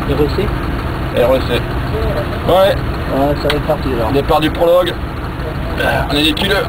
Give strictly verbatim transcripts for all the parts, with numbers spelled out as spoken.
R E C. R E C. Ouais. Ouais, ça va être parti alors. Départ du prologue. On est des kilos.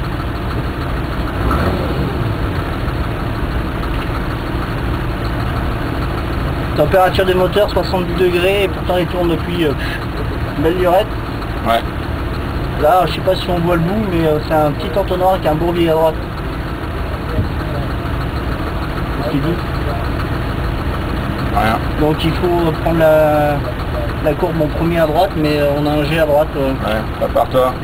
Température des moteurs soixante-dix degrés et pourtant ils tournent depuis euh, une belle lurette. Ouais. Là, je sais pas si on voit le bout, mais euh, c'est un petit entonnoir avec un bourbier à droite. Qu'est-ce qu'il dit? Rien. Donc il faut prendre la, la courbe en premier à droite, mais euh, on a un G à droite. Euh. Ouais, prépare-toi.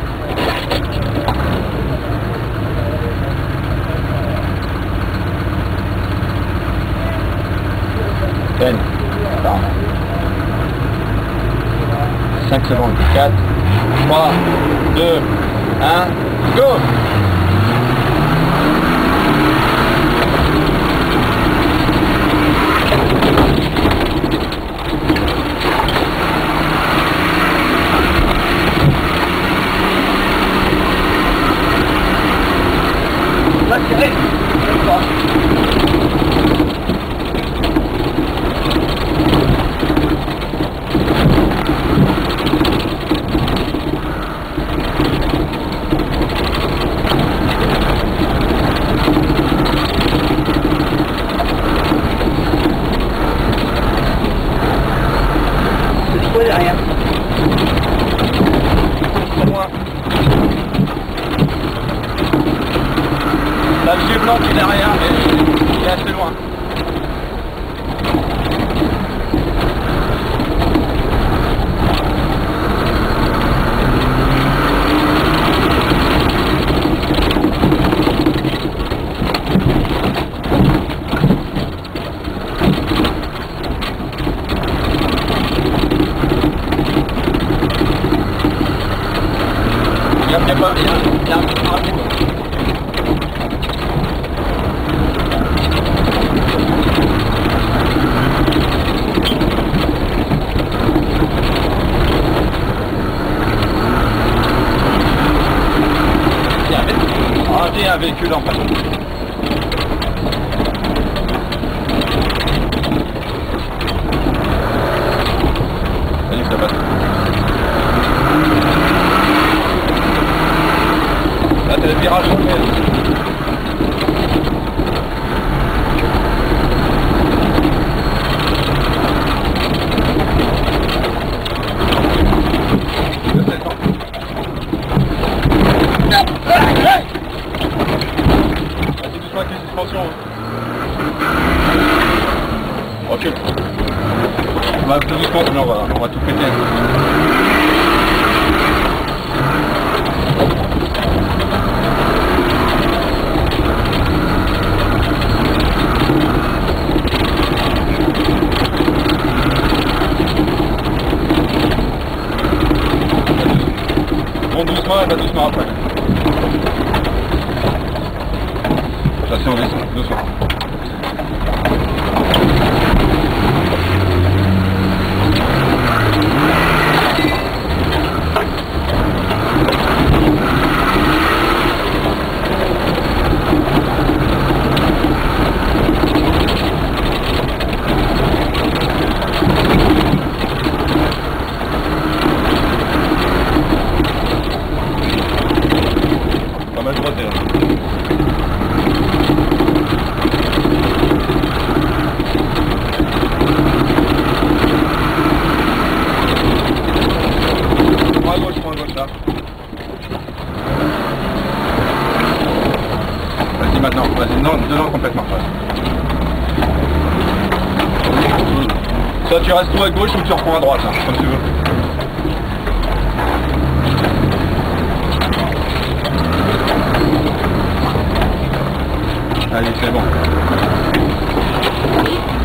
ten. Attends. cinq secondes. quatre, trois, deux, un, go! Là, tirez. Rien. Très loin. Là, le G blanc qui est derrière, mais il est assez loin. Il y a, il y a pas, il y a, il y a un petit rapide. Il y a un véhicule. Ah, il y a un véhicule en passant. Allez, ça passe. Là, t'as le virage au milieu. Vas-y, doucement avec les suspensions. Recule. On va plus doucement, sinon on va, on va tout péter. Monte doucement et va doucement après. Attention, on descend, doucement. Pas mal droité là. Prends à gauche, prends à gauche là. Vas-y maintenant, vas-y, non, dedans complètement. Soit tu restes tout à gauche ou tu reprends à droite, là, comme tu veux. Allez, c'est bon.